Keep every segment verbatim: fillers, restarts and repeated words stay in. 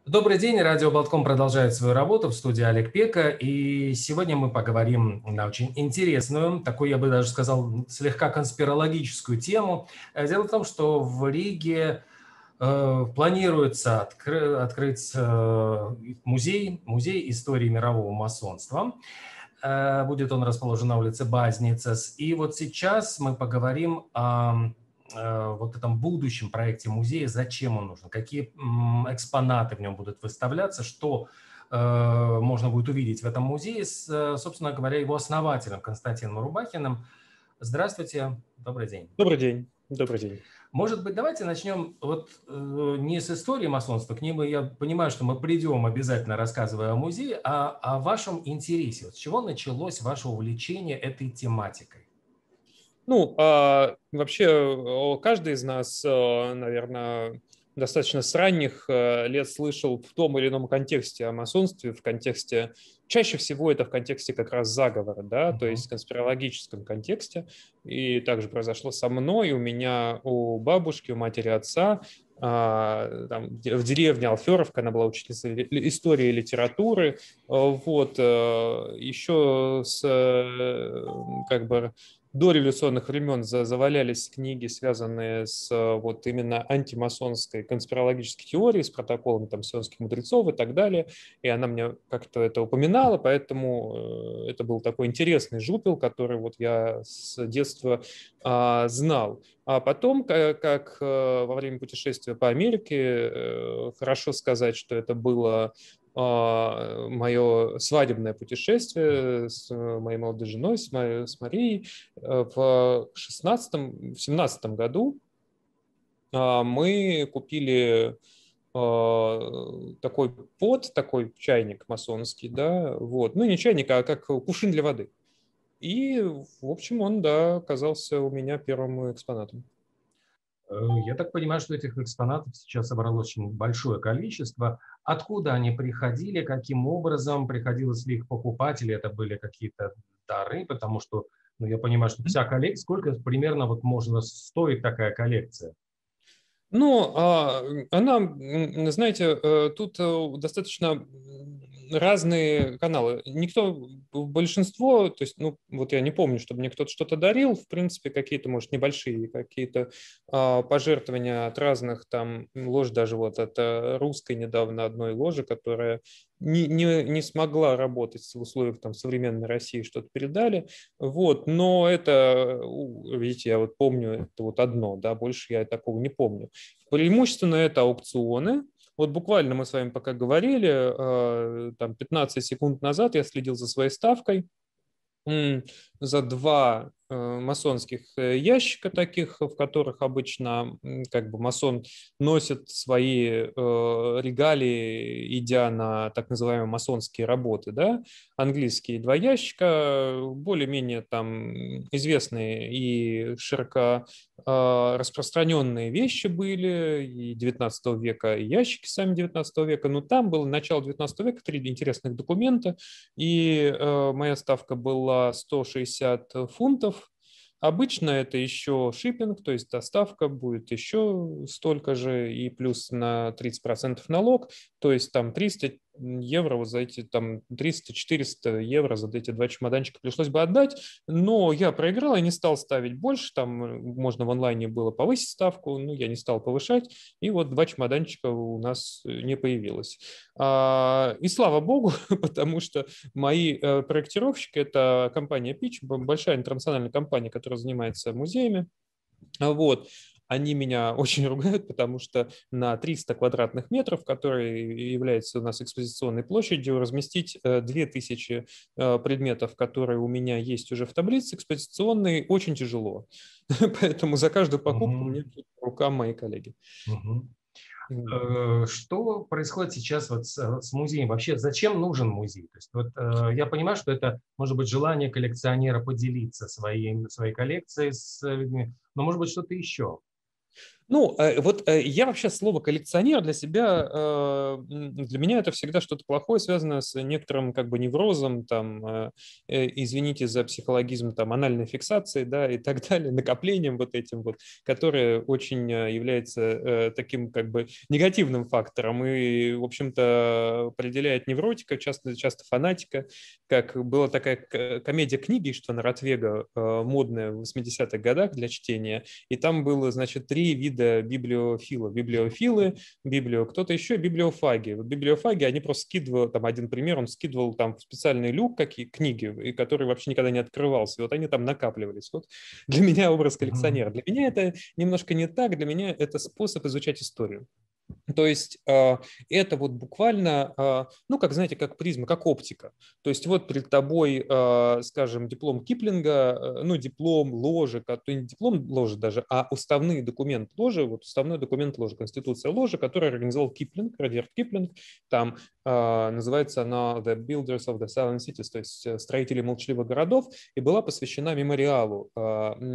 Добрый день, радио Болтком продолжает свою работу, в студии Олег Пека, и сегодня мы поговорим на очень интересную, такую, я бы даже сказал, слегка конспирологическую тему. Э, Дело в том, что в Риге э, планируется откры- открыть э, музей, музей истории мирового масонства. Э, Будет он расположен на улице Базницес. И вот сейчас мы поговорим о э, вот этом будущем проекте музея, зачем он нужен, какие м, экспонаты в нем будут выставляться, что э, можно будет увидеть в этом музее с, э, собственно говоря, его основателем Константином Рубахиным. Здравствуйте, добрый день. Добрый день. Добрый день. Может быть, давайте начнем вот э, не с истории масонства, к ней мы, я понимаю, что мы придем обязательно, рассказывая о музее, а о вашем интересе. Вот с чего началось ваше увлечение этой тематикой? Ну, а, вообще, о, каждый из нас, наверное, достаточно с ранних э, лет слышал в том или ином контексте о масонстве, в контексте, чаще всего это в контексте как раз заговора, да, то есть в Мгм. конспирологическом контексте. И также произошло со мной, у меня, у бабушки, у матери отца, а, там, где- в деревне Алферовка, она была учительницей ли- истории и литературы, э, вот, э, еще с, э, как бы, дореволюционных времен за- завалялись книги, связанные с э, вот именно антимасонской конспирологической теорией, с протоколами там сионских мудрецов и так далее. И она мне как-то это упоминала, поэтому э, это был такой интересный жупел, который вот я с детства а, знал. А потом, как, как э, во время путешествия по Америке, э, хорошо сказать, что это было мое свадебное путешествие с моей молодой женой, с, Ма- с Марией. Э, В шестнадцатом, в семнадцатом году а, мы купили а, такой пот, такой чайник масонский, да, вот, ну не чайник, а как кувшин для воды. И, в общем, он, да, оказался у меня первым экспонатом. Э, Я так понимаю, что этих экспонатов сейчас собралось очень большое количество. Откуда они приходили, каким образом, приходилось ли их покупать, или это были какие-то дары, потому что, ну, я понимаю, что вся коллекция, сколько примерно вот можно стоить такая коллекция? Ну, а, она, м, знаете, э, тут э, достаточно разные каналы. Никто, большинство, то есть, ну, вот я не помню, чтобы мне кто-то что-то дарил, в принципе, какие-то, может, небольшие какие-то а, пожертвования от разных там лож, даже вот от э, русской недавно одной ложи, которая не, не, не смогла работать в условиях там современной России, что-то передали. Вот, но это, у, видите, я вот помню, это вот одно, да, больше я такого не помню. Преимущественно это аукционы. Вот буквально мы с вами пока говорили, э, там пятнадцать секунд назад я следил за своей ставкой. М, За два э, масонских э, ящика таких, в которых обычно м, как бы масон носит свои э, регалии, идя на так называемые масонские работы, да, английские два ящика, более-менее там известные и широко э, распространенные вещи были и девятнадцатого века, и ящики сами девятнадцатого века, но там было начало девятнадцатого века, три интересных документа, и э, моя ставка была сто шестьдесят фунтов. Обычно это еще шиппинг, то есть доставка будет еще столько же, и плюс на тридцать процентов налог, то есть там триста евро, вот за эти там триста-четыреста евро за эти два чемоданчика пришлось бы отдать, но я проиграл, я не стал ставить больше, там э, можно в онлайне было повысить ставку, но я не стал повышать, и вот два чемоданчика у нас э, не появилось. А, И слава богу, потому что мои э, проектировщики — это компания Pitch, б- большая интернациональная компания, которая занимается музеями. А Вот. Они меня очень ругают, потому что на триста квадратных метров, которые являются у нас экспозиционной площадью, разместить э, две тысячи э, предметов, которые у меня есть уже в таблице экспозиционной, очень тяжело. Поэтому за каждую покупку Мгм. мне по рукам мои коллеги. Мгм. Мгм. Э, Что происходит сейчас вот с, э, с музеем? Вообще, зачем нужен музей? То есть, вот, э, я понимаю, что это может быть желание коллекционера поделиться своей, своей коллекцией с людьми, но может быть что-то еще. Ну, вот я вообще слово коллекционер для себя, для меня это всегда что-то плохое, связанное с некоторым как бы неврозом, там, извините за психологизм, там, анальной фиксацией, да, и так далее, накоплением вот этим вот, которое очень является таким как бы негативным фактором и, в общем-то, определяет невротика, часто, часто фанатика, как была такая комедия книги, что на Ротвега модная в восьмидесятых годах для чтения, и там было, значит, три вида библиофилов. Библиофилы, библио, кто-то еще, библиофаги. Вот библиофаги, они просто скидывали, там один пример, он скидывал там в специальный люк какие книги, и который вообще никогда не открывался. И вот они там накапливались. Вот для меня образ коллекционера. Для меня это немножко не так, для меня это способ изучать историю. То есть э, это вот буквально, э, ну, как, знаете, как призма, как оптика. То есть вот перед тобой, э, скажем, диплом Киплинга, э, ну, диплом ложи, то не диплом ложи даже, а уставный документ ложи, вот уставной документ ложи, конституция ложи, который организовал Киплинг, Радьярд Киплинг, там э, называется она The Builders of the Silent Cities, то есть строители молчаливых городов, и была посвящена мемориалу э,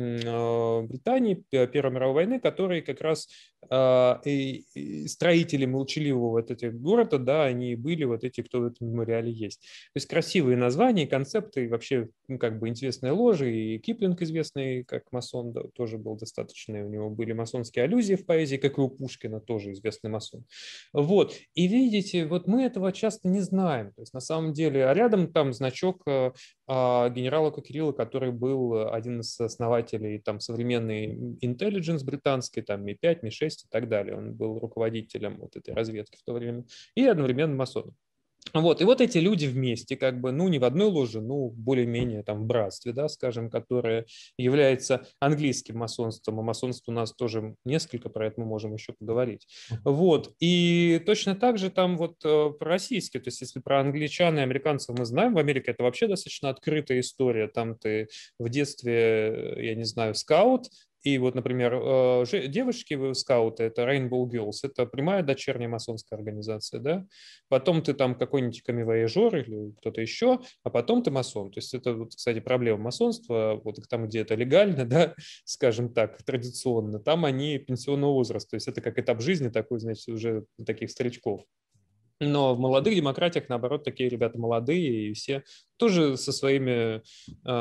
э, Британии Первой мировой войны, который как раз э, и, и строители молчаливого вот этих города, да, они были вот эти, кто в этом мемориале есть. То есть красивые названия, концепты, и вообще, ну, как бы интересные ложи, и Киплинг известный как масон, да, тоже был достаточно, у него были масонские аллюзии в поэзии, как и у Пушкина, тоже известный масон. Вот, и видите, вот мы этого часто не знаем, то есть на самом деле, а рядом там значок а, генерала Кирилла, который был один из основателей там современной intelligence британской, там Ми пять, Ми шесть и так далее, он был руководителем вот этой разведки в то время, и одновременно масоном. Вот, и вот эти люди вместе, как бы, ну, не в одной ложе, ну, более-менее там в братстве, да, скажем, которое является английским масонством, а масонство у нас тоже несколько, про это мы можем еще поговорить. Вот, и точно так же там вот про российские, то есть если про англичан и американцев мы знаем, в Америке это вообще достаточно открытая история, там ты в детстве, я не знаю, скаут, и вот, например, девушки скауты, это Rainbow Girls, это прямая дочерняя масонская организация, да, потом ты там какой-нибудь камевояжер или кто-то еще, а потом ты масон. То есть это, вот, кстати, проблема масонства, вот там, где это легально, да, скажем так, традиционно, там они пенсионного возраста, то есть это как этап жизни такой, значит, уже таких старичков. Но в молодых демократиях, наоборот, такие ребята молодые и все тоже со своими э,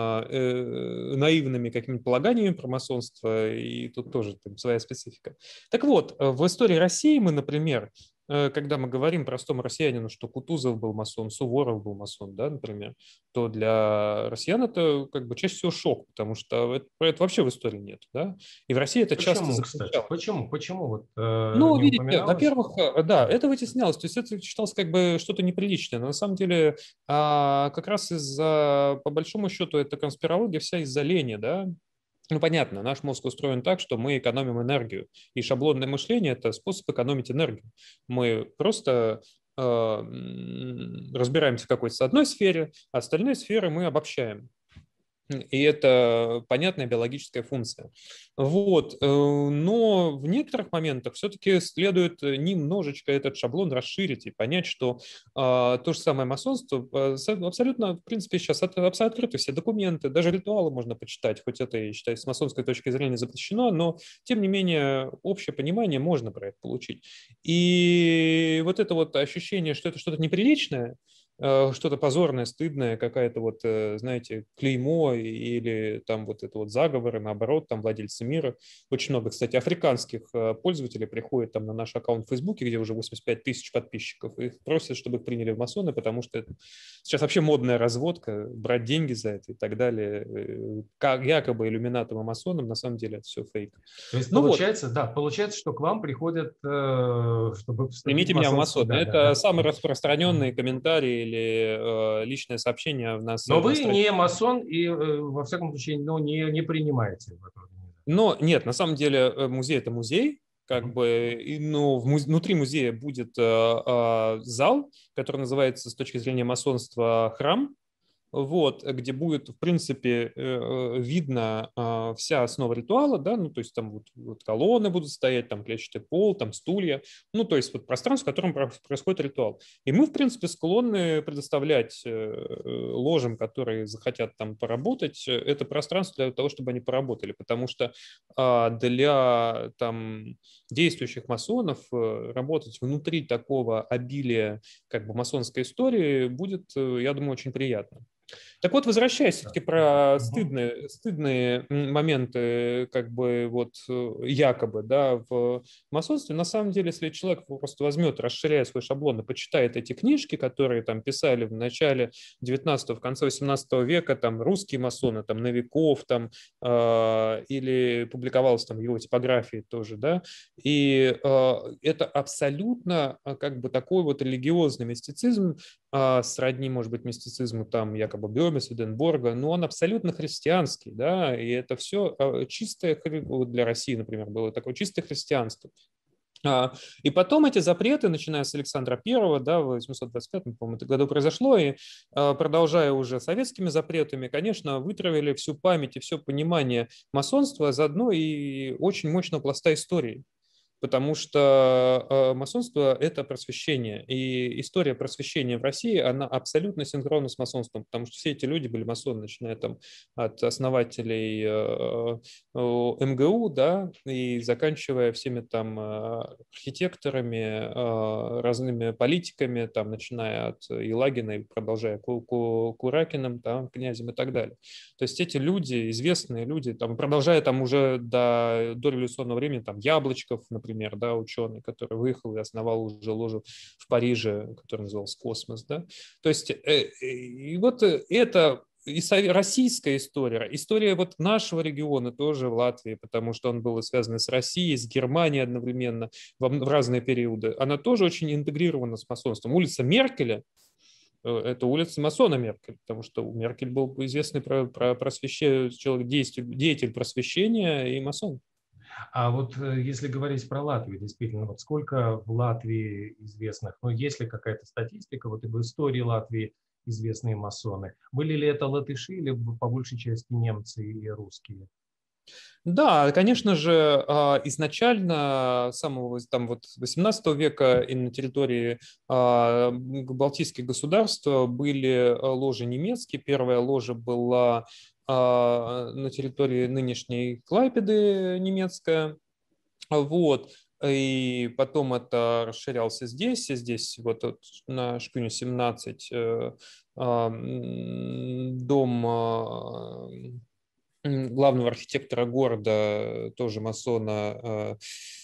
э, наивными какими-то полаганиями про масонство, и тут тоже там своя специфика. Так вот, в истории России мы, например, когда мы говорим простому россиянину, что Кутузов был масон, Суворов был масон, да, например, то для россиян это как бы чаще всего шок, потому что это, это вообще в истории нет, да, и в России это часто Почему, кстати? запрещалось. Почему? Почему вот э, Ну, не видите, упоминалось? во-первых, да, это вытеснялось, то есть это считалось как бы что-то неприличное, но на самом деле а, как раз из-за, по большому счету, это конспирология вся из-за лени, да. Ну, понятно, наш мозг устроен так, что мы экономим энергию, и шаблонное мышление – это способ экономить энергию. Мы просто э, разбираемся в какой-то одной сфере, а остальные сферы мы обобщаем. И это понятная биологическая функция. Вот. Но в некоторых моментах все-таки следует немножечко этот шаблон расширить и понять, что а, то же самое масонство абсолютно, в принципе, сейчас от, открыты все документы, даже ритуалы можно почитать, хоть это, я считаю, с масонской точки зрения запрещено, но, тем не менее, общее понимание можно про это получить. И вот это вот ощущение, что это что-то неприличное, что-то позорное, стыдное, какая-то вот, знаете, клеймо или там вот это вот заговоры, наоборот, там владельцы мира. Очень много, кстати, африканских пользователей приходят там на наш аккаунт в Фейсбуке, где уже восемьдесят пять тысяч подписчиков, и просят, чтобы их приняли в масоны, потому что это сейчас вообще модная разводка, брать деньги за это и так далее. Как якобы иллюминатом и масоном, на самом деле это все фейк. То есть ну получается, вот. да, получается, что к вам приходят, чтобы вступить Примите в меня в масонство. масоны. Да, да, Это да. самый распространенный комментарий или э, личное сообщение на, Но на вы странице. не масон и, э, во всяком случае, ну, не, не принимаете в эту организацию. Но нет, на самом деле музей – это музей, как бы, и, ну, в музе, внутри музея будет э, э, зал, который называется с точки зрения масонства храм. вот, где будет, в принципе, видно вся основа ритуала, да, ну, то есть там вот, вот колонны будут стоять, там клетчатый пол, там стулья, ну, то есть вот пространство, в котором происходит ритуал. И мы, в принципе, склонны предоставлять ложам, которые захотят там поработать, это пространство для того, чтобы они поработали, потому что для там действующих масонов работать внутри такого обилия как бы масонской истории будет, я думаю, очень приятно. Так вот, возвращаясь все-таки про Мгм. стыдные, стыдные моменты, как бы вот якобы, да, в масонстве, на самом деле, если человек просто возьмет, расширяет свой шаблон и почитает эти книжки, которые там писали в начале девятнадцатого, в конце восемнадцатого века, там русские масоны, там Новиков, там, э, или публиковалось там в его типографии тоже, да, и э, это абсолютно как бы такой вот религиозный мистицизм, э, сродни, может быть, мистицизму там якобы Бёме, Сведенборга, но он абсолютно христианский, да, и это все чистое, вот для России, например, было такое чистое христианство. И потом эти запреты, начиная с Александра Первого, да, в восемьсот двадцать пятом, по-моему, году произошло, и продолжая уже советскими запретами, конечно, вытравили всю память и все понимание масонства заодно и очень мощного пласта истории. Потому что масонство – это просвещение. И история просвещения в России, она абсолютно синхронна с масонством, потому что все эти люди были масоны, начиная там от основателей эм гэ у, да, и заканчивая всеми там архитекторами, разными политиками, там, начиная от Елагина и продолжая Ку Ку Куракиным, там, князем и так далее. То есть эти люди, известные люди, там, продолжая там уже до дореволюционного времени, там, Яблочков, например, например, да, ученый, который выехал и основал уже ложу в Париже, который назывался «Космос», да. То есть э, и вот это и российская история, история вот нашего региона тоже в Латвии, потому что он был связан с Россией, с Германией одновременно в, в разные периоды, она тоже очень интегрирована с масонством. Улица Меркеля, это улица масона Меркель, потому что Меркель был известный про, про просвещение, человек, деятель, деятель просвещения и масон. А вот если говорить про Латвию, действительно, вот сколько в Латвии известных, ну, есть ли какая-то статистика, вот и в истории Латвии известные масоны? Были ли это латыши или по большей части немцы и русские? Да, конечно же, изначально с самого там, вот восемнадцатого века и на территории балтийских государств были ложи немецкие. Первая ложа была на территории нынешней Клайпеды немецкая. Вот. И потом это расширялся здесь, и здесь вот, вот на Шкюне семнадцать дом главного архитектора города, тоже масона,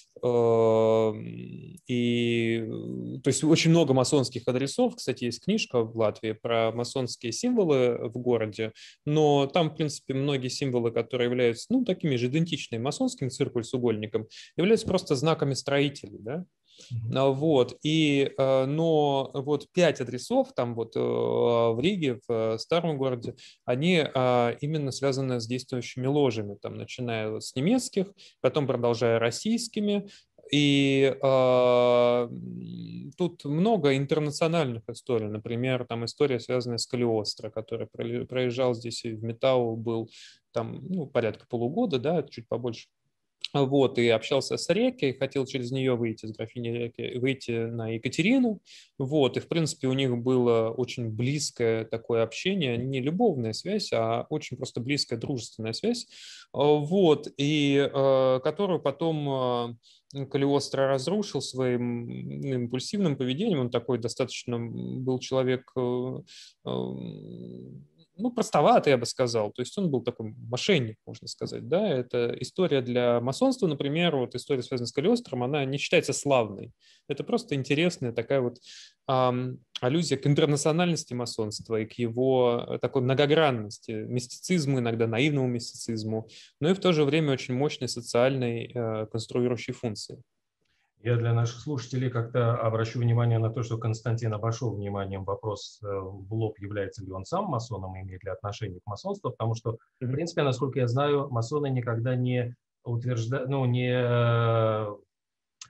и то есть очень много масонских адресов. Кстати, есть книжка в Латвии про масонские символы в городе, но там, в принципе, многие символы, которые являются, ну, такими же идентичными масонским циркуль-сугольником, являются просто знаками строителей, да. Вот, и, но вот пять адресов там вот в Риге, в старом городе, они именно связаны с действующими ложами, там, начиная с немецких, потом продолжая российскими, и э, тут много интернациональных историй, например, там история, связанная с Калиостро, который проезжал здесь и в Метау, был там, ну, порядка полугода, да, чуть побольше. Вот, и общался с Рекой, хотел через нее выйти, с графини Реки, выйти на Екатерину. Вот, и, в принципе, у них было очень близкое такое общение, не любовная связь, а очень просто близкая дружественная связь. Вот, и э, которую потом э, Калиостро разрушил своим импульсивным поведением. Он такой достаточно был человек... Э, э, ну, простоватый, я бы сказал. То есть он был такой мошенник, можно сказать. Да? Это история для масонства, например, вот история, связанная с Калиостром, она не считается славной. Это просто интересная такая вот эм, аллюзия к интернациональности масонства и к его такой многогранности, мистицизму, иногда наивному мистицизму, но и в то же время очень мощной социальной э, конструирующей функции. Я для наших слушателей как-то обращу внимание на то, что Константин обошел вниманием вопрос в лоб, является ли он сам масоном, имеет ли отношение к масонству, потому что, в принципе, насколько я знаю, масоны никогда не утверждают, ну, не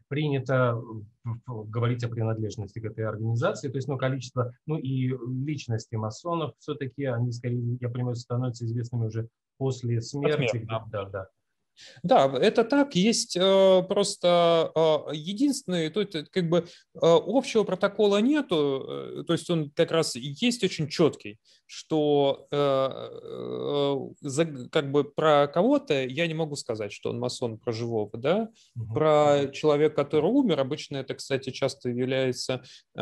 принято говорить о принадлежности к этой организации, то есть, ну, количество, ну, и личности масонов все-таки, они, скорее, я понимаю, становятся известными уже после смерти, где, Посмертно. да, да. Да, это так. Есть э, просто э, единственный, то есть как бы э, общего протокола нету, э, то есть он как раз есть очень четкий, что э, э, за, как бы про кого-то я не могу сказать, что он масон про живого, да. Угу. Про человека, который умер, обычно это, кстати, часто является, э,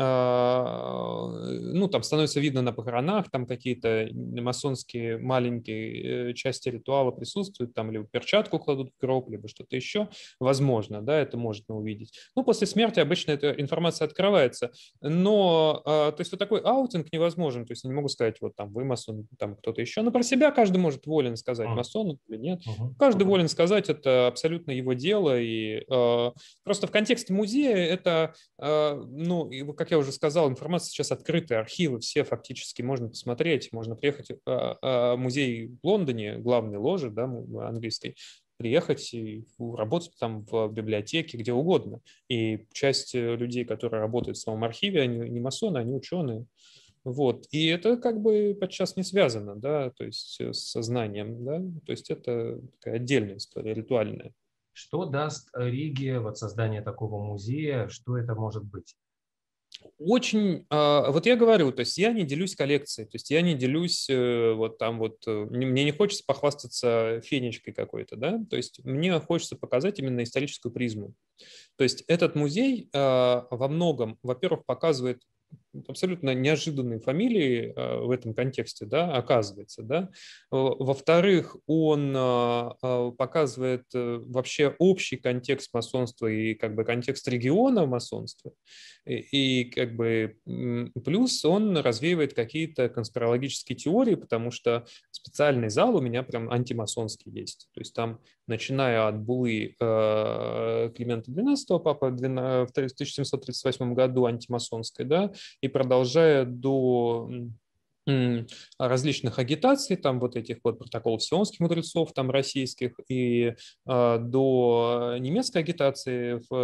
ну, там становится видно на похоронах, там какие-то масонские маленькие э, части ритуала присутствуют, там либо перчатку кладут в гроб, либо что-то еще, возможно, да, это можно увидеть. Ну, после смерти обычно эта информация открывается, но, э, то есть вот такой аутинг невозможен, то есть я не могу сказать, вот там вы масон, там кто-то еще, но про себя каждый может волен сказать, масон он или нет. Угу. Каждый волен сказать, это абсолютно его дело, и э, просто в контексте музея это, э, ну, и, как я уже сказал, информация сейчас открытая, архивы все фактически можно посмотреть, можно приехать э, э, в музей в Лондоне, главной ложи, да, английской, приехать и работать там в библиотеке, где угодно. И часть людей, которые работают в самом архиве, они не масоны, они ученые. Вот. И это как бы подчас не связано, да, то есть с сознанием, да, то есть это такая отдельная история, ритуальная. Что даст Риге вот создание такого музея? Что это может быть? Очень, а, вот я говорю, то есть я не делюсь коллекцией, то есть я не делюсь э, вот там вот, э, не- мне не хочется похвастаться фенечкой какой-то, да, то есть мне хочется показать именно историческую призму. То есть этот музей а, во многом, во-первых, показывает абсолютно неожиданные фамилии а, в этом контексте, да, оказывается, да. Во-вторых, он а, а, показывает э, вообще общий контекст масонства и как бы контекст региона масонства. И, и как бы м, плюс он развеивает какие-то конспирологические теории, потому что специальный зал у меня прям антимасонский есть. То есть там, начиная от булы э, Климента двенадцатого, папа в тысяча семьсот тридцать восьмом году антимасонской, да, и продолжая до м, различных агитаций, там вот этих вот протоколов сионских мудрецов, там российских, и э, до немецкой агитации в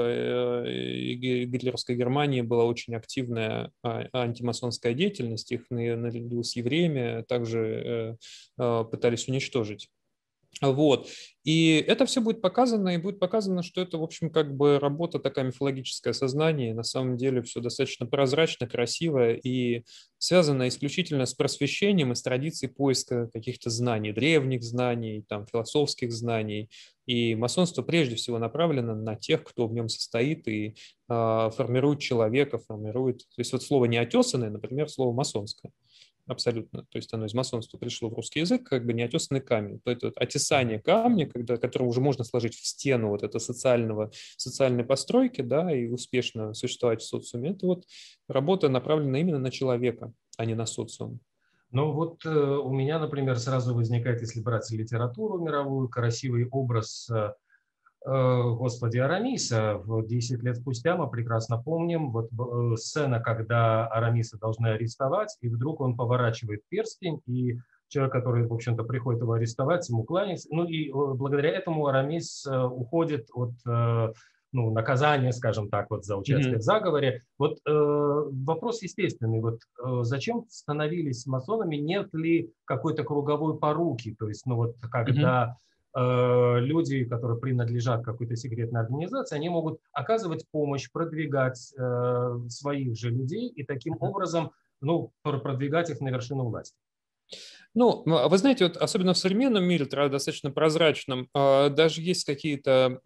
э, гитлеровской Германии была очень активная а, антимасонская деятельность, их на- наряду с евреями также э, э, пытались уничтожить. Вот. И это все будет показано, и будет показано, что это, в общем, как бы работа такая мифологическое сознание. На самом деле все достаточно прозрачно, красиво и связано исключительно с просвещением и с традицией поиска каких-то знаний, древних знаний, там, философских знаний. И масонство прежде всего направлено на тех, кто в нем состоит и э, формирует человека, формирует... То есть вот слово «неотесанное», например, слово «масонское». Абсолютно. То есть оно из масонства пришло в русский язык, как бы неотесанный камень. То это отесание камня, когда, который уже можно сложить в стену вот это социального, социальной постройки, да, и успешно существовать в социуме, это вот работа направлена именно на человека, а не на социум. Ну вот э, у меня, например, сразу возникает, если брать литературу мировую, красивый образ э, Господи Арамиса. Вот десять лет спустя мы прекрасно помним вот э, сцена, когда Арамиса должны арестовать, и вдруг он поворачивает перстень, и человек, который, в общем-то, приходит его арестовать, ему кланяется. Ну и э, благодаря этому Арамис э, уходит от э, ну, наказания, скажем так, вот за участие в Мгм. заговоре. Вот э, вопрос естественный. Вот э, зачем становились масонами? Нет ли какой-то круговой поруки? То есть, ну вот Мгм. когда э, люди, которые принадлежат какой-то секретной организации, они могут оказывать помощь, продвигать э, своих же людей и таким Мгм. образом ну, пр- продвигать их на вершину власти. Ну, а вы знаете, вот особенно в современном мире, тра- достаточно прозрачном, а, даже есть какие-то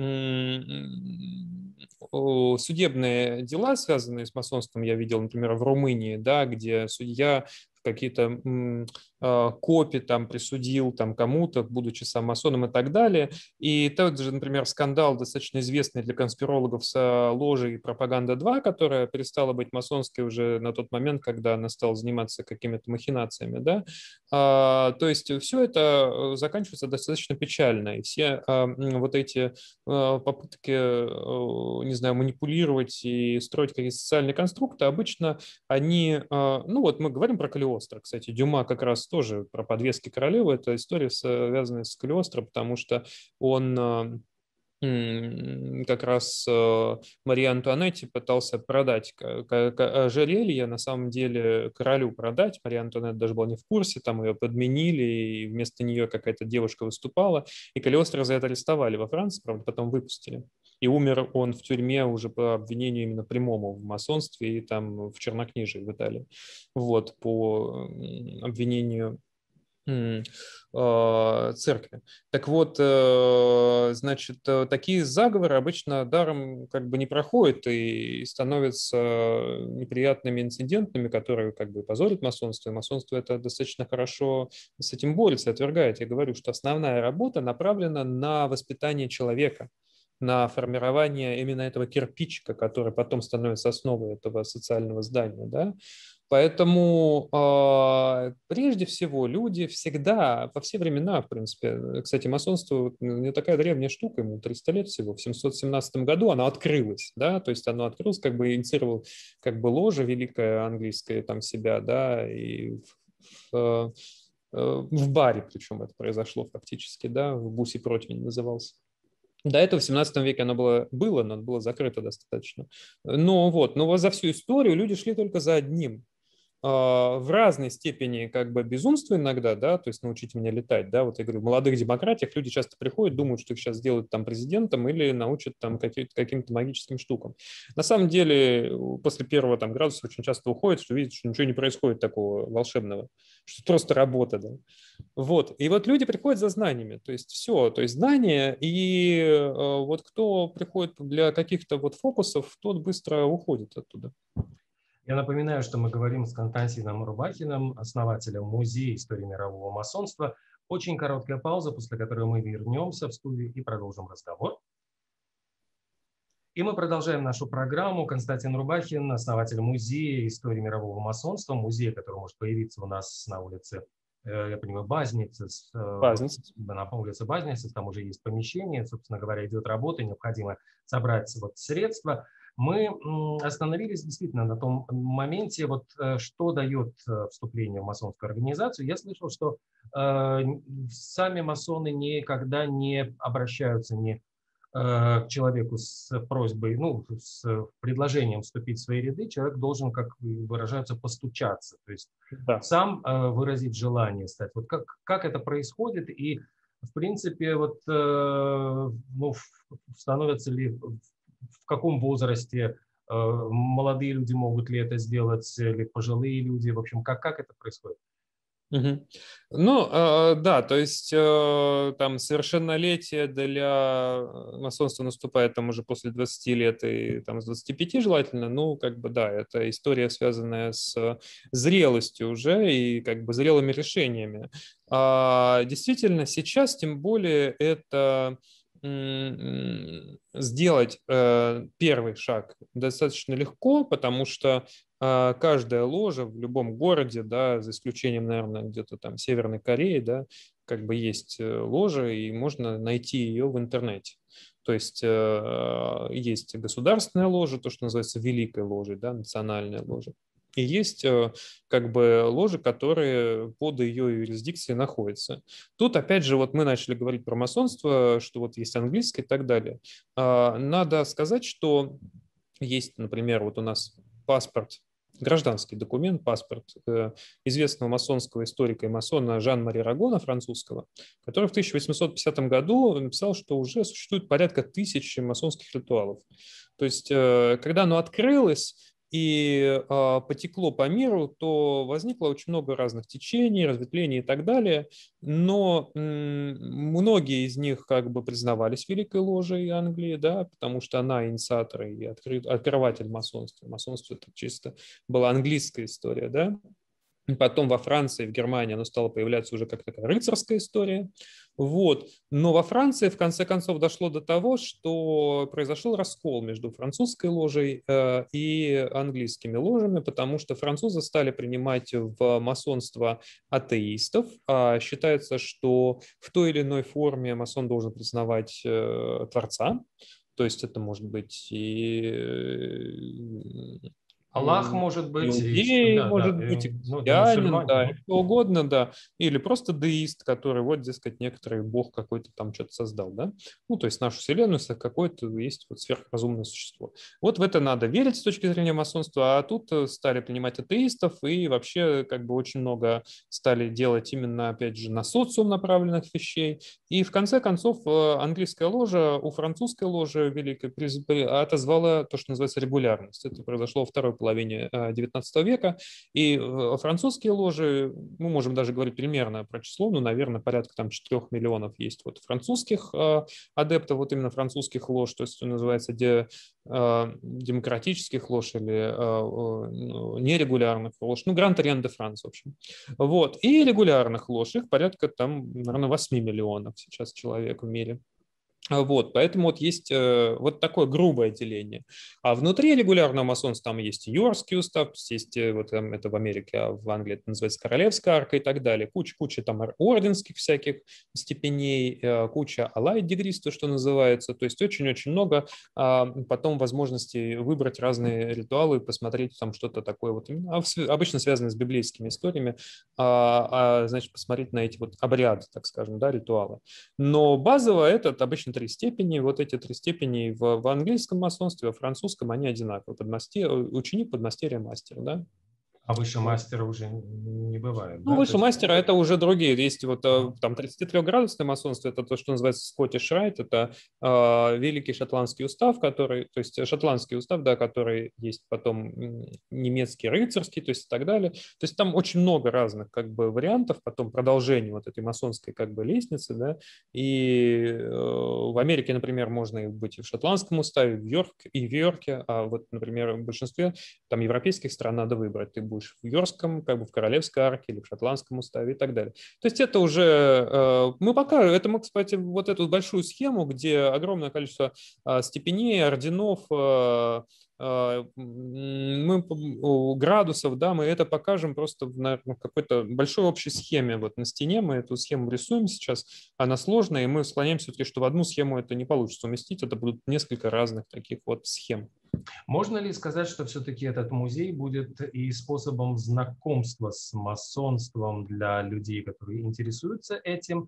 м, о, судебные дела, связанные с масонством, я видел, например, в Румынии, да, где судья какие-то м, а, копи там присудил там кому-то, будучи сам масоном и так далее. И также, например, скандал, достаточно известный для конспирологов с а, ложей «Пропаганда-два», которая перестала быть масонской уже на тот момент, когда она стала заниматься какими-то махинациями, да. А, то есть все это э, заканчивается достаточно печально. И все а, м, вот эти а, попытки, э, не знаю, манипулировать и строить какие-то социальные конструкты, обычно они, а, ну вот мы говорим про Калиостро, кстати, Дюма как раз тоже про подвески королевы, это история, связанная с Калиостро, потому что он а, как раз э, Марии Антуанетте пытался продать к- к- к- ожерелье, на самом деле королю продать. Мария Антуанетта даже была не в курсе, там ее подменили, и вместо нее какая-то девушка выступала. И Калиостро за это арестовали во Франции, правда, потом выпустили. И умер он в тюрьме уже по обвинению именно прямому в масонстве и там в чернокнижии в Италии. Вот, по м, обвинению М, э, церкви. Так вот, э, значит, э, такие заговоры обычно даром как бы не проходят и становятся неприятными инцидентами, которые как бы позорят масонство. И масонство это достаточно хорошо с этим борется, отвергает. Я говорю, что основная работа направлена на воспитание человека, на формирование именно этого кирпичика, который потом становится основой этого социального здания, да. Поэтому э, прежде всего люди всегда, во все времена, в принципе, кстати, масонство вот, ну, не такая древняя штука, ему триста лет всего, в семьсот семнадцатом году оно открылось, да, то есть оно открылось, как бы инициировал как бы ложа великая английская там себя, да, и в, в, э, в баре, причем это произошло фактически, да, в Бусе противень назывался. До этого в семнадцатом веке оно было, было, но было закрыто достаточно. Но вот, но вот за всю историю люди шли только за одним а, в разной степени как бы безумства иногда, да, то есть научите меня летать, да, вот я говорю, в молодых демократиях люди часто приходят, думают, что их сейчас сделают там президентом или научат там каким- каким-то магическим штукам. На самом деле после первого там градуса очень часто уходит, что видят, что ничего не происходит такого волшебного, что просто работа, да. Вот, и вот люди приходят за знаниями, то есть все, то есть знания, и э, вот кто приходит для каких-то вот фокусов, тот быстро уходит оттуда. Я напоминаю, что мы говорим с Константином Рубахиным, основателем Музея истории мирового масонства. Очень короткая пауза, после которой мы вернемся в студию и продолжим разговор. И мы продолжаем нашу программу. Константин Рубахин, основатель Музея истории мирового масонства, музея, который может появиться у нас на улице, э, я понимаю, Базницы, э, Разница. на улице Базницы, там уже есть помещение, собственно говоря, идет работа, необходимо собрать вот средства. Мы остановились действительно на том моменте, вот э, что дает э, вступление в масонскую организацию. Я слышал, что э, сами масоны никогда не обращаются ни к человеку с просьбой, ну, с предложением вступить в свои ряды, человек должен, как выражаются, постучаться, то есть Да. сам выразить желание стать. Вот как, как это происходит и, в принципе, вот, ну, становятся ли, в каком возрасте молодые люди могут ли это сделать, или пожилые люди, в общем, как, как это происходит? Мгм. Ну, э, да, то есть э, там совершеннолетие для масонства наступает там уже после двадцати лет и там с двадцати пяти желательно. Ну, как бы да, это история, связанная с зрелостью уже и как бы зрелыми решениями. А действительно, сейчас тем более это м, сделать э, первый шаг достаточно легко, потому что а, каждая ложа в любом городе, да, за исключением, наверное, где-то там Северной Кореи, да, как бы есть э, ложа, и можно найти ее в интернете. То есть э, есть государственная ложа, то, что называется великой ложей, да, национальная ложа. И есть э, как бы ложи, которые под ее юрисдикцией находятся. Тут, опять же, вот мы начали говорить про масонство, что вот есть английское и так далее. А, Надо сказать, что есть, например, вот у нас паспорт, гражданский документ, паспорт э, известного масонского историка и масона Жан-Мари Рагона, французского, который в тысяча восемьсот пятидесятом году написал, что уже существует порядка тысячи масонских ритуалов. То есть, э, когда оно открылось и э, потекло по миру, то возникло очень много разных течений, разветвлений и так далее, но м, многие из них как бы признавались Великой Ложей Англии, да, потому что она инициатор и откры- открыватель масонства. Масонство — это чисто была английская история, да. Потом во Франции, в Германии оно стало появляться уже как такая рыцарская история. Вот. Но во Франции, в конце концов, дошло до того, что произошел раскол между французской ложей э, и английскими ложами, потому что французы стали принимать в масонство атеистов. А считается, что в той или иной форме масон должен признавать э, Творца. То есть это может быть и Аллах может быть, и, иудей, да, да, может быть, и и, ну, да, христианин, мусульмане. да, и Мгм. кто угодно, да, или просто деист, который, вот, дескать, некоторый бог какой-то там что-то создал, да, ну, то есть нашу Вселенную, если какое-то есть вот сверхразумное существо. Вот в это надо верить с точки зрения масонства, а тут э, стали принимать атеистов и вообще как бы очень много стали делать именно, опять же, на социум направленных вещей. И в конце концов э, английская ложа у французской ложи великой приз- при- отозвала то, что называется регулярность. Это произошло во второй половине э, девятнадцатого века. И э, французские ложи, мы можем даже говорить примерно про число, ну, наверное, порядка там четырёх миллионов есть вот французских э, адептов, вот именно французских лож, то есть что называется де, э, демократических лож или э, э, ну, нерегулярных лож, ну, Гранд Ориен де Франс, в общем. Вот. И регулярных лож, их порядка там, наверное, восемь миллионов сейчас человек в мире. А Вот, поэтому вот есть э, вот такое грубое деление. А внутри регулярного масонства там есть Йоркский устав, есть э, вот там, это в Америке, а в Англии это называется Королевская арка и так далее. Куча-куча там орденских всяких степеней, э, куча allied degrees, то, что называется. То есть очень-очень много а, потом возможностей выбрать разные ритуалы и посмотреть там что-то такое вот именно, а в св- обычно связанное с библейскими историями, а, а, значит, посмотреть на эти вот обряды, так скажем, да, ритуалы. Но базово это обычно три степени. Вот эти три степени в, в английском масонстве, во французском они одинаковые. Подмасте, ученик, подмастерье, мастер. Да? А выше мастера уже не бывает, Ну, да? То выше есть, мастера это уже другие. Есть вот э, ага. там тридцатитрёхградусное масонство, это то, что называется Scottish Rite, это э, великий шотландский устав, который, то есть шотландский устав, да, который есть потом м, немецкий рыцарский, то есть и так далее. То есть там очень много разных как бы вариантов, потом продолжение вот этой масонской как бы лестницы, да, и э, в Америке, например, можно и быть и в шотландском уставе, в Йорк, и в Йорке, а вот, например, в большинстве там европейских стран надо выбрать. Ты будешь в Йоркском, как бы в Королевской арке или в Шотландском уставе и так далее. То есть это уже... э, Мы покажем, это мы, кстати, вот эту большую схему, где огромное количество э, степеней, орденов, э, э, мы по- градусов, да, мы это покажем просто в, наверное, какой-то большой общей схеме. Вот на стене мы эту схему рисуем сейчас, она сложная, и мы склоняемся все-таки, что в одну схему это не получится уместить, это будут несколько разных таких вот схем. Можно ли сказать, что все-таки этот музей будет и способом знакомства с масонством для людей, которые интересуются этим,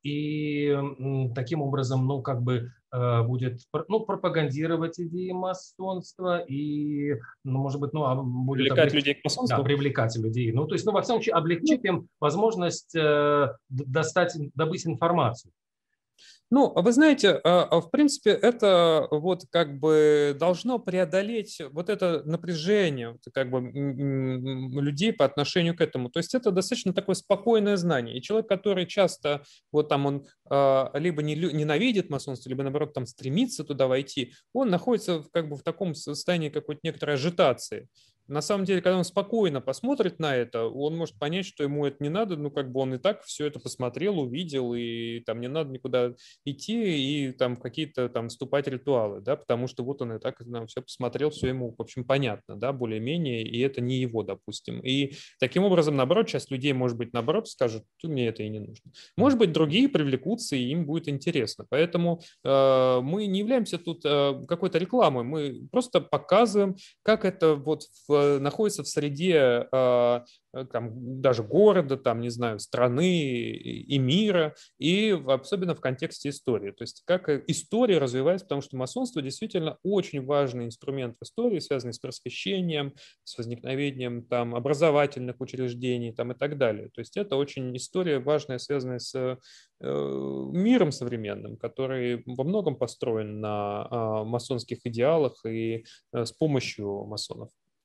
и м, таким образом, ну, как бы э, будет, пр- ну, пропагандировать идеи масонства и, ну, может быть, ну, а будет Привлекать облегчить, людей к да, масонству. привлекать людей. Ну, то есть, ну, во всяком случае, Ну, облегчить им возможность э, д- достать, добыть информацию. Ну, вы знаете, а, а, в принципе, это вот как бы должно преодолеть вот это напряжение вот как бы м, м, людей по отношению к этому. То есть это достаточно такое спокойное знание. И человек, который часто вот там он а, либо не лю- ненавидит масонство, либо наоборот там стремится туда войти, он находится в, как бы в таком состоянии какой-то некоторой ажитации. На самом деле, когда он спокойно посмотрит на это, он может понять, что ему это не надо, ну, как бы он и так все это посмотрел, увидел, и там не надо никуда идти и там какие-то там вступать ритуалы, да, потому что вот он и так нам все посмотрел, все ему, в общем, понятно, да, более-менее, и это не его, допустим. И таким образом, наоборот, часть людей, может быть, наоборот, скажут, «Ну, мне это и не нужно». Может быть, другие привлекутся, и им будет интересно. Поэтому э, мы не являемся тут э, какой-то рекламой, мы просто показываем, как это вот в, находится в среде э, там, даже города, там, не знаю, страны и мира, и в- особенно в контексте истории. То есть как э, история развивается, потому что масонство действительно очень важный инструмент в истории, связанный с просвещением, с возникновением там, образовательных учреждений там, и так далее. То есть это очень история важная, связанная с э, миром современным, который во многом построен на а, масонских идеалах и э, с помощью масонов.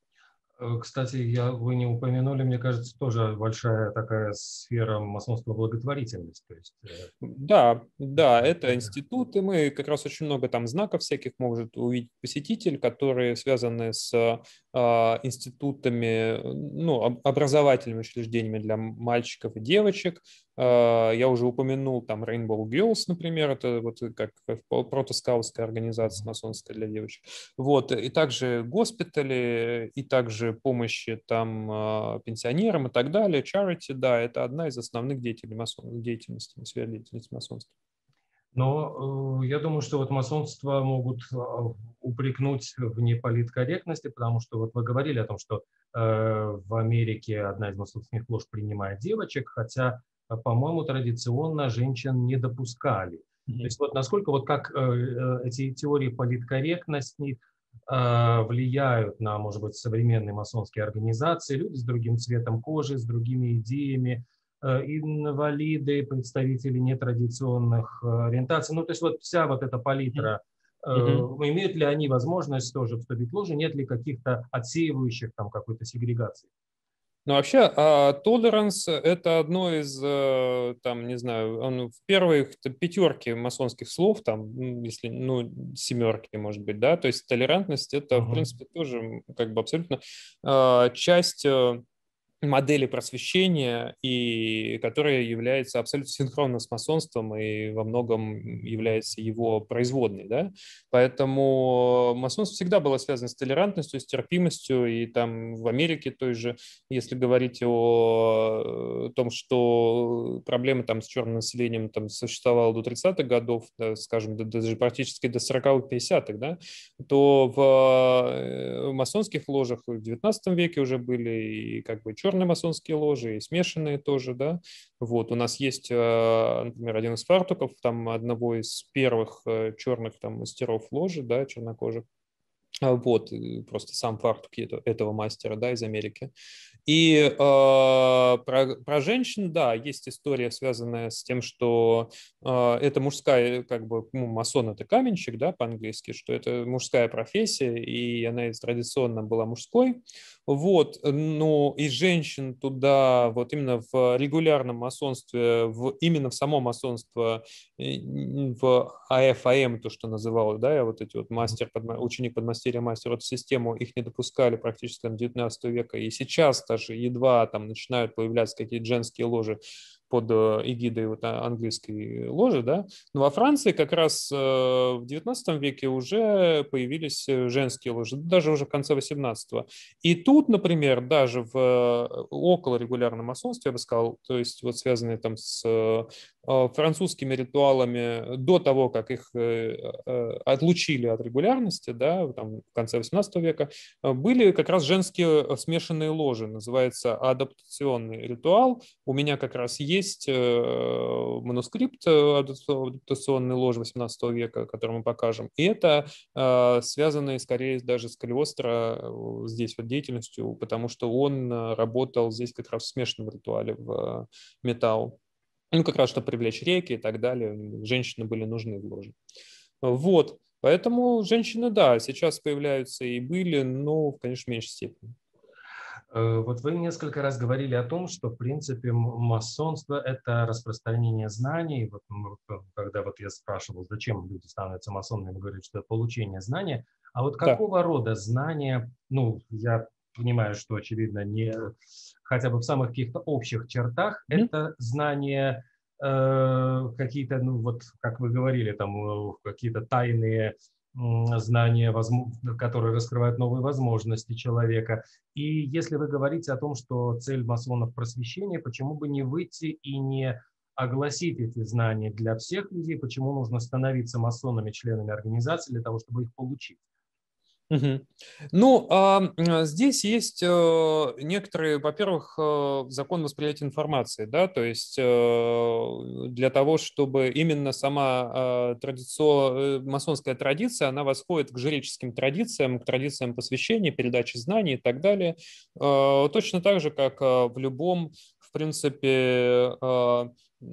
Э, Кстати, я, вы не упомянули, мне кажется, тоже большая такая сфера масонства благотворительность. То есть, э, Да, да, это это- институты. Мы как раз очень много там знаков всяких может увидеть посетитель, которые связаны с а, институтами, ну, об- образовательными учреждениями для мальчиков и девочек. А, я уже упомянул там Rainbow Girls, например, это вот как протоскаутская организация масонская для девочек. Вот, и также госпитали, и также помощи там а, пенсионерам и так далее. Charity, да, это одна из основных деятелей масон, деятельности, сфер деятельности масонства. Но э, я думаю, что вот масонство могут э, упрекнуть в неполиткорректности, потому что вот вы говорили о том, что э, в Америке одна из масонских лож принимает девочек, хотя, э, по-моему, традиционно женщин не допускали. То есть вот насколько вот как э, э, эти теории политкорректности э, влияют на, может быть, современные масонские организации, люди с другим цветом кожи, с другими идеями, э, инвалиды, представители нетрадиционных э, ориентаций. Ну, то есть вот вся вот эта палитра, э, Мгм. имеют ли они возможность тоже вступить в ложи, нет ли каких-то отсеивающих там какой-то сегрегации? Ну, вообще, а, толеранс– это одно из, э, там, не знаю, он в первой пятерке масонских слов, там, м, если, ну, семерки, может быть, да, то есть толерантность– это, в Мгм. принципе, тоже м, как бы абсолютно а, часть э, модели просвещения, и которая является абсолютно синхронно с масонством и во многом является его производной, да? Поэтому масонство всегда было связано с толерантностью, с терпимостью, и там в Америке той же, если говорить о том, что проблемы там с черным населением там существовала до тридцатых годов, да, скажем, даже практически до сороковых-пятидесятых, да, то в э, масонских ложах в девятнадцатом веке уже были и как бы черные масонские ложи, и смешанные тоже, да. Вот, у нас есть, э, например, один из фартуков, там одного из первых э, черных там мастеров ложи, да, чернокожих. А, Вот, и просто сам фартук это- этого мастера, да, из Америки. И э, про, про женщин, да, есть история, связанная с тем, что э, это мужская, как бы, ну, масон это каменщик, да, по-английски, что это мужская профессия, и она из- традиционно была мужской. Вот, но и женщин туда, вот именно в регулярном масонстве, в, именно в само масонство, э, в А Эф А Эм, то, что называлось, да, вот эти вот мастер, подма- ученик подмастерья, мастер, эту систему, их не допускали практически до девятнадцатого века, и сейчас даже едва там начинают появляться какие-то женские ложи под э, эгидой вот а- английской ложи, да, но во Франции как раз э, в девятнадцатом веке уже появились э, женские ложи, даже уже в конце восемнадцатого. И тут, например, даже в э, около регулярном масонстве, я бы сказал, то есть вот связанные там с э, э, французскими ритуалами до того, как их э, э, отлучили от регулярности, да, там, в конце восемнадцатого века, э, были как раз женские э, смешанные ложи, называется адаптационный ритуал. У меня как раз есть э, манускрипт э, адаптационной ложи восемнадцатого века, который мы покажем. И это э, связанный скорее даже с Калиостро э, здесь вот деятельностью, потому что он э, работал здесь как раз в смешанном ритуале в э, металл. Ну, как раз, чтобы привлечь реки и так далее. Женщины были нужны в ложе. Вот. Поэтому женщины, да, сейчас появляются и были, но, конечно, в меньшей степени. Э, Вот вы несколько раз говорили о том, что, в принципе, м- масонство– это распространение знаний. Вот мы, э, когда вот я спрашивал, зачем люди становятся масонами, вы говорите, что это получение знания. А вот Да. какого рода знания, ну, я понимаю, что, очевидно, не хотя бы в самых каких-то общих чертах, Мгм. это знания э, какие-то, ну, вот, как вы говорили, там, э, какие-то тайные м, знания, возм- которые раскрывают новые возможности человека. И если вы говорите о том, что цель масонов просвещение, почему бы не выйти и не огласить эти знания для всех людей, почему нужно становиться масонами, членами организации для того, чтобы их получить? Мгм. Ну, а, м, здесь есть э, некоторые, во-первых, э, закон восприятия информации, да, то есть э, для того, чтобы именно сама традиция, масонская традиция, она восходит к жреческим традициям, к традициям посвящения, передачи знаний и так далее, Э, точно так же, как э, в любом, в принципе, э,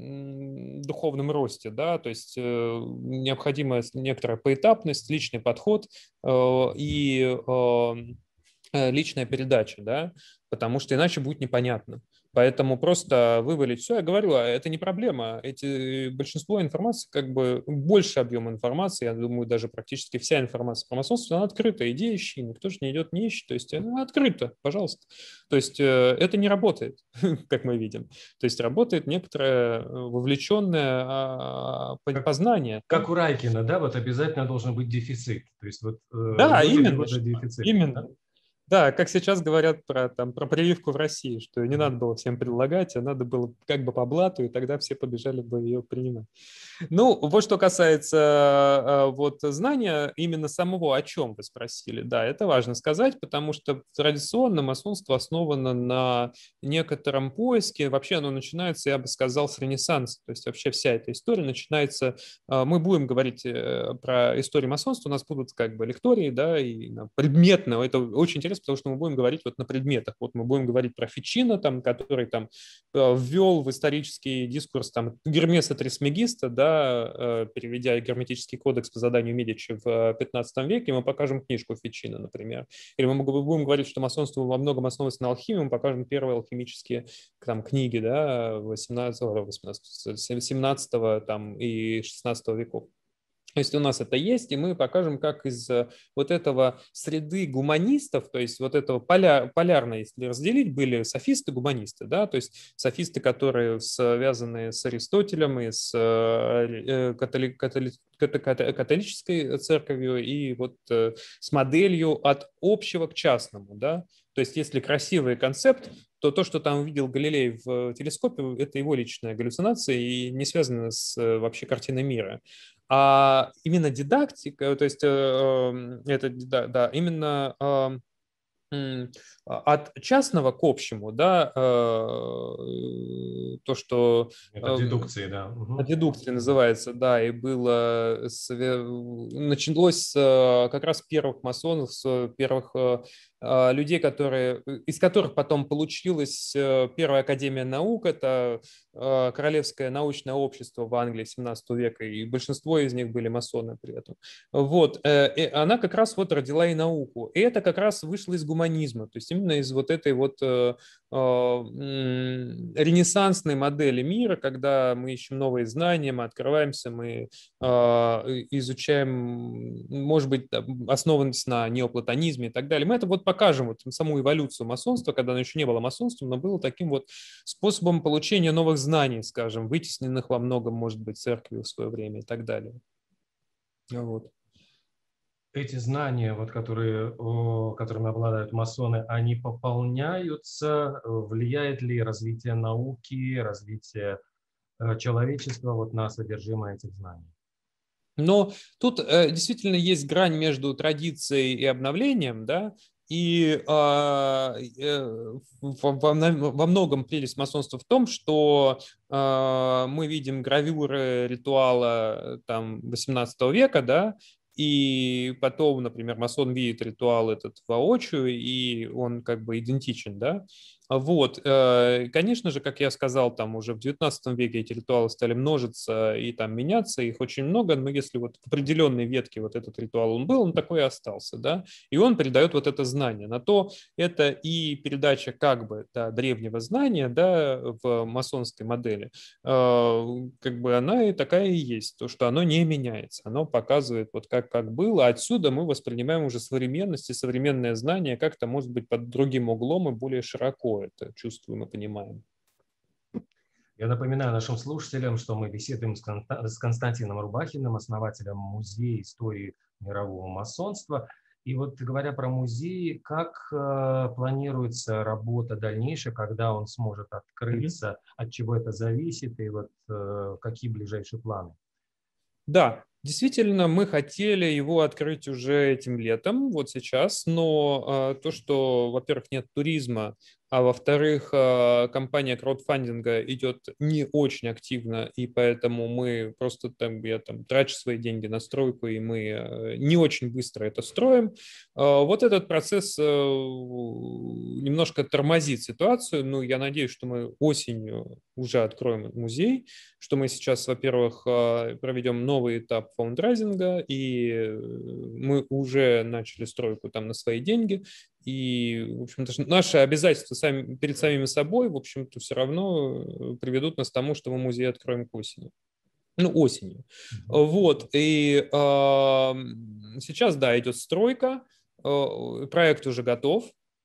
м, духовном росте, да, то есть э, необходима некоторая поэтапность, личный подход, э, и э, э, личная передача, да, потому что иначе будет непонятно. Поэтому просто вывалить все, я говорю, а это не проблема. Эти, большинство информации, как бы больше объем информации, я думаю, даже практически вся информация про масонство, она открыта, иди ищи, никто же не идет, не ищет, то есть она открыта, пожалуйста. То есть э, это не работает, как мы видим. То есть работает некоторое э, вовлеченное а, по- Как, познание. Да, как у Райкина, да, вот обязательно должен быть дефицит. То есть вот э, да, люди именно, берут за что- дефицит. Да? именно. Да, как сейчас говорят про, там, про прививку в России, что не надо было всем предлагать, а надо было как бы по блату, и тогда все побежали бы ее принимать. Ну, вот что касается э, вот знания именно самого, о чем вы спросили, да, это важно сказать, потому что традиционно масонство основано на некотором поиске. Вообще оно начинается, я бы сказал, с Ренессанса. То есть вообще вся эта история начинается... э, Мы будем говорить э, про историю масонства, у нас будут как бы лектории, да, и на предметно. Это очень интересно, потому что мы будем говорить вот на предметах. Вот мы будем говорить про Фичино, там, который там э, ввел в исторический дискурс там Гермеса Трисмегиста, да, э, переведя герметический кодекс по заданию Медичи в пятнадцатом веке, мы покажем книжку Фичино, например. Или мы будем говорить, что масонство во многом основывается на алхимии, мы покажем первые алхимические там, книги, да, восемнадцатого, восемнадцатого, семнадцатого там, и шестнадцатого веков. То есть у нас это есть, и мы покажем, как из э, вот этого среды гуманистов, то есть вот этого поля, полярно, если разделить, были софисты-гуманисты, да, то есть софисты, которые связаны с Аристотелем и с э, католи, католи, католической церковью и вот э, с моделью от общего к частному, да. То есть если красивый концепт, то то, что там увидел Галилей в телескопе, это его личная галлюцинация и не связано с э, вообще картиной мира. А именно дидактика, то есть э, э, это да, да, именно э, м, от частного к общему, да, э, то, что Это э, дедукции, да. от Мгм. дедукции называется, да, и было, све- началось с э, как раз первых масонов, с первых э, э, людей, которые, из которых потом получилась э, первая академия наук, это э, Королевское научное общество в Англии семнадцатого века, и большинство из них были масоны при этом. Вот, э, и она как раз вот родила и науку, и это как раз вышло из гуманизма, то есть именно из вот этой вот э, э, м, ренессансной модели мира, когда мы ищем новые знания, мы открываемся, мы э, изучаем, может быть, там, основанность на неоплатонизме и так далее. Мы это вот покажем, вот саму эволюцию масонства, когда оно еще не было масонством, но было таким вот способом получения новых знаний, скажем, вытесненных во многом, может быть, церковью в свое время и так далее. Вот. Эти знания, вот, которые, о, которыми обладают масоны, они пополняются, э, влияет ли развитие науки, развитие э, человечества вот, на содержимое этих знаний? Но тут э, действительно есть грань между традицией и обновлением, да, и а, э, во, во мно- во многом прелесть масонства в том, что а, мы видим гравюры ритуала э, там восемнадцатого века, да, и потом, например, масон видит ритуал этот воочию, и он как бы идентичен, да. Вот, э, конечно же, как я сказал, там уже в девятнадцатом веке эти ритуалы стали множиться и там меняться, их очень много, но если вот в определенной ветке вот этот ритуал он был, он такой и остался, да, и он передает вот это знание. На то это и передача как бы, да, древнего знания, да, в масонской модели, э, как бы она и такая и есть, то, что оно не меняется, оно показывает вот как, как было, отсюда мы воспринимаем уже современность и современное знание как-то, может быть, под другим углом и более широко это чувствуем и понимаем. Я напоминаю нашим слушателям, что мы беседуем с Конста- с Константином Рубахиным, основателем Музея истории мирового масонства. И вот говоря про музей, как э, планируется работа дальнейшая, когда он сможет Мгм. открыться, от чего это зависит, и вот э, какие ближайшие планы? Да, действительно, мы хотели его открыть уже этим летом, вот сейчас, но э, то, что, во-первых, нет туризма, а во-вторых, э, компания краудфандинга идет не очень активно, и поэтому мы просто там, я там трачу свои деньги на стройку, и мы э, не очень быстро это строим. Э, вот этот процесс э, немножко тормозит ситуацию, ну, я надеюсь, что мы осенью уже откроем музей, что мы сейчас, во-первых, э, проведем новый этап фаундрайзинга, и э, мы уже начали стройку там на свои деньги, и, в общем-то, наши обязательства сами, перед самими собой, в общем-то, все равно э, приведут нас к тому, что мы музей откроем к осени. Ну, осенью. Мгм. Вот. И э, сейчас, да, идет стройка, э, проект уже готов.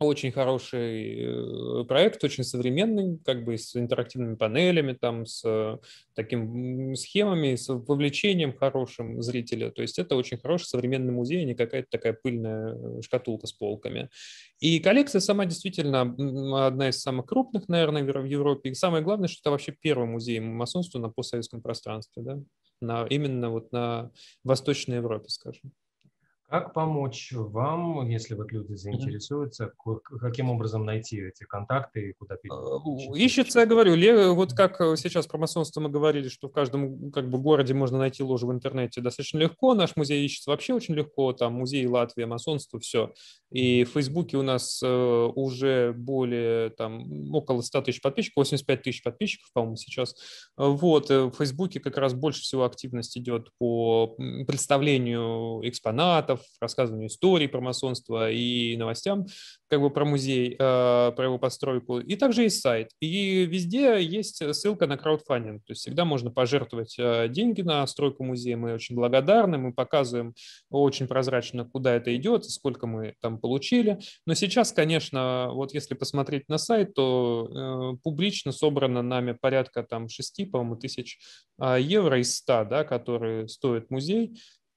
Очень хороший проект, очень современный, как бы с интерактивными панелями, там, с э, такими схемами, с вовлечением хорошим зрителя. То есть это очень хороший современный музей, а не какая-то такая пыльная шкатулка с полками. И коллекция сама действительно одна из самых крупных, наверное, в Европе. И самое главное, что это вообще первый музей масонства на постсоветском пространстве, да? На, именно вот на Восточной Европе, скажем. Как помочь вам, если вот люди Мгм. заинтересуются, ку- каким образом найти эти контакты и куда Э, переключиться? Ищется, я говорю, ле- вот как э, сейчас про масонство мы говорили, что в каждом как бы городе можно найти ложу в интернете достаточно легко, наш музей ищется вообще очень легко, там музей Латвия, масонство, все. И в Фейсбуке у нас э, уже более, там, около ста тысяч подписчиков, восемьдесят пять тысяч подписчиков, по-моему, сейчас. Э, Вот, э, в Фейсбуке как раз больше всего активность идет по м, представлению экспонатов, рассказыванию историй про масонство и новостям как бы про музей, э, про его постройку. И также есть сайт. И везде есть ссылка на краудфандинг. То есть всегда можно пожертвовать э, деньги на стройку музея. Мы очень благодарны. Мы показываем очень прозрачно, куда это идет, сколько мы там получили. Но сейчас, конечно, вот если посмотреть на сайт, то э, публично собрано нами порядка там шести, по-моему, тысяч э, евро из ста, да, которые стоит музей.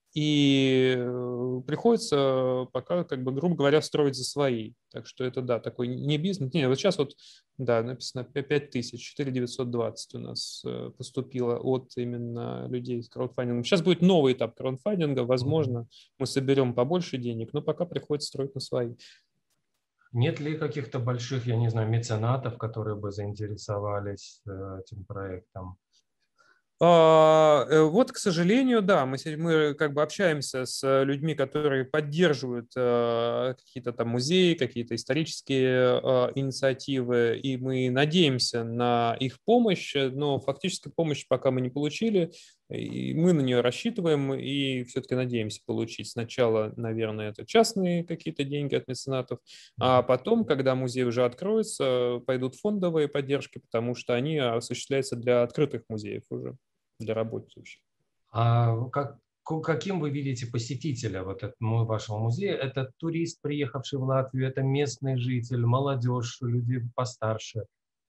И э, приходится пока, как бы, грубо говоря, строить за свои. Так что это, да, такой не бизнес. Не, вот сейчас вот, да, написано пять тысяч, четыре тысячи девятьсот двадцать у нас э, поступило от именно людей с краудфандингом. Сейчас будет новый этап краудфандинга. Мгм. Возможно, мы соберем побольше денег, но пока приходится строить на свои. Нет ли каких-то больших, я не знаю, меценатов, которые бы заинтересовались э, этим проектом? А, э, Вот, к сожалению, да, мы, се- мы как бы общаемся с э, людьми, которые поддерживают э, какие-то там музеи, какие-то исторические э, инициативы, и мы надеемся на их помощь, э, но фактически помощь пока мы не получили, и мы на нее рассчитываем и все-таки надеемся получить сначала, наверное, это частные какие-то деньги от меценатов, а Мгм. потом, когда музей уже откроется, пойдут фондовые поддержки, потому что они осуществляются для открытых музеев уже для работающих. А как, ку- каким вы видите посетителя вот этому вашего музея? Это турист, приехавший в Латвию, это местный житель, молодежь, люди постарше?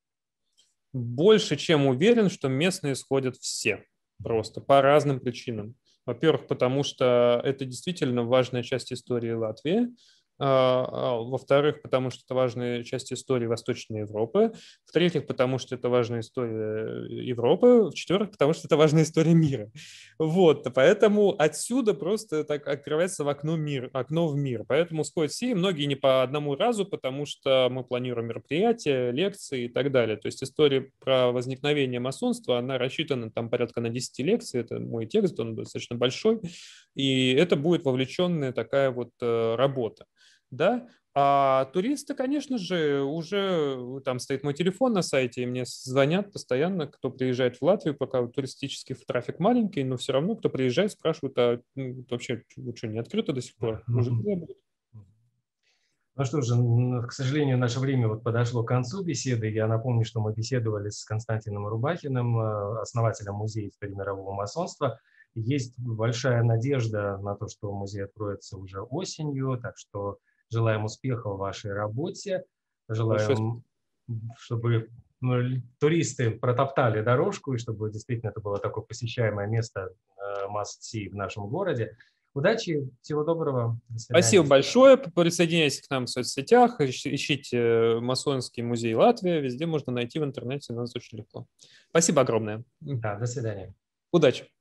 Больше чем уверен, что местные сходят все, просто по разным причинам. Во-первых, потому что это действительно важная часть истории Латвии. А, а, Во-вторых, потому что это важная часть истории Восточной Европы. В-третьих, потому что это важная история Европы. В-четвертых, потому что это важная история мира. Вот, поэтому отсюда просто так открывается в окно, мир, окно в мир. Поэтому сходят все, и многие не по одному разу, потому что мы планируем мероприятия, лекции и так далее. То есть история про возникновение масонства, она рассчитана там порядка на десять лекций. Это мой текст, он достаточно большой. И это будет вовлеченная такая вот э, работа. Да, а туристы, конечно же, уже там стоит мой телефон на сайте, и мне звонят постоянно, кто приезжает в Латвию, пока туристический трафик маленький, но все равно, кто приезжает, спрашивают, а ну, вообще, вы что, не открыто до сих пор? Уже Мгм. не будет. Ну что же, н- к сожалению, наше время вот подошло к концу беседы. Я напомню, что мы беседовали с Константином Рубахиным, э, основателем Музея истории мирового масонства. Есть большая надежда на то, что музей откроется уже осенью, так что желаем успеха в вашей работе, Большое спасибо. желаем, чтобы ну, л- туристы протоптали дорожку, и чтобы действительно это было такое посещаемое место must-see в нашем городе. Удачи, всего доброго, до Спасибо свидания. большое. Присоединяйтесь к нам в соцсетях, ищ- ищите э, Масонский музей Латвии. Везде можно найти в интернете нас очень легко. Спасибо огромное. Да, до свидания. Удачи.